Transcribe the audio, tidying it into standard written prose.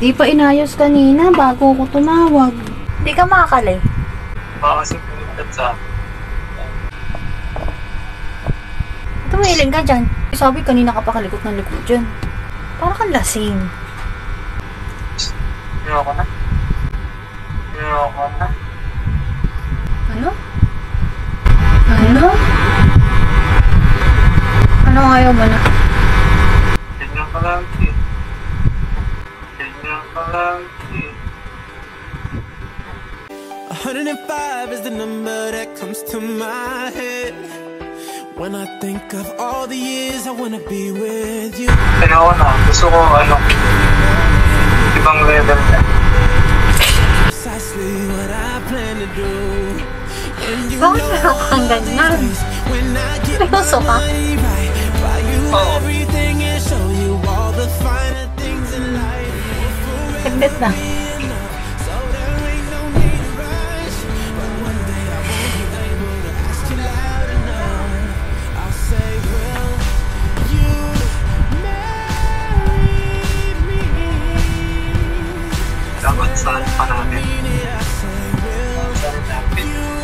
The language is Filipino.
Di pa inayos kanina bago ko tumawag. Di ka makakali. Baka kasi pumunta sa Tumilin ka dyan. Sabi kanina ka pa kalikot ng likot dyan. Parang kang lasing. Ayoko na. Ayoko na. Ano? Ano? Ano ayaw mo na? Ganyan ka lang, eh. Ganyan ka lang, eh. 105 is the number that comes to my head when I think of all the years I wanna be with you. Ayoko na. Gusto ko, ibang level na. Precisely what I plan to do. Bakit meron kang ganyan? Seryoso ka? Oo. Saglit na. Dapat saan pa namin? Saan namin?